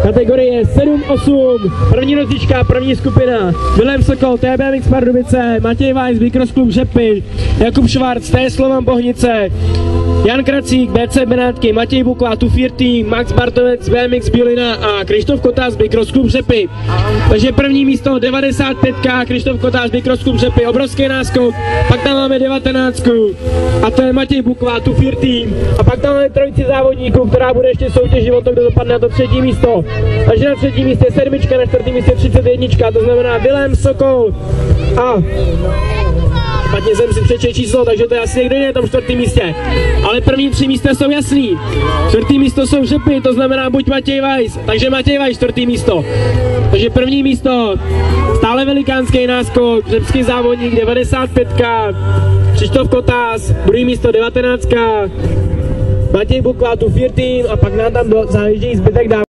Kategorie 7-8, první rozlička, první skupina. Vilém Sokol, TBMX Pardubice, Matěj Weiss, Bikros Klub Řepy, Jakub Švarc, TS Slovan Bohnice, Jan Kracík, BC Benátky, Matěj Bukla, Tufír Tým, Max Bartovec, BMX Bílina a Krištof Kotás, Bikros Klub Řepy. Takže první místo 95, Krištof Kotás, Bikros Klub Řepy, obrovský náskok, pak tam máme 19 a to je Matěj Bukla, Tufír Tým a pak tam máme trojici závodníků, která bude ještě soutěžit o to, kdo dopadne na to třetí místo. Takže na třetím místě 7, na čtvrtém místě 31, to znamená Vilém Sokol a špatně jsem si přečetl číslo, takže to je asi někdo jiný na tom čtvrtém místě. Ale první 3 místa jsou jasný. Čtvrtý místo jsou Řepy, to znamená buď Matěj Weiss, takže Matěj Weiss čtvrtý místo. Takže první místo, stále velikánský náskok, řepský závodník 95, Krištof Kotás, druhý místo 19, Matěj Bukla, Tufír Tým a pak nám tam zajíždějí zbytek dávky.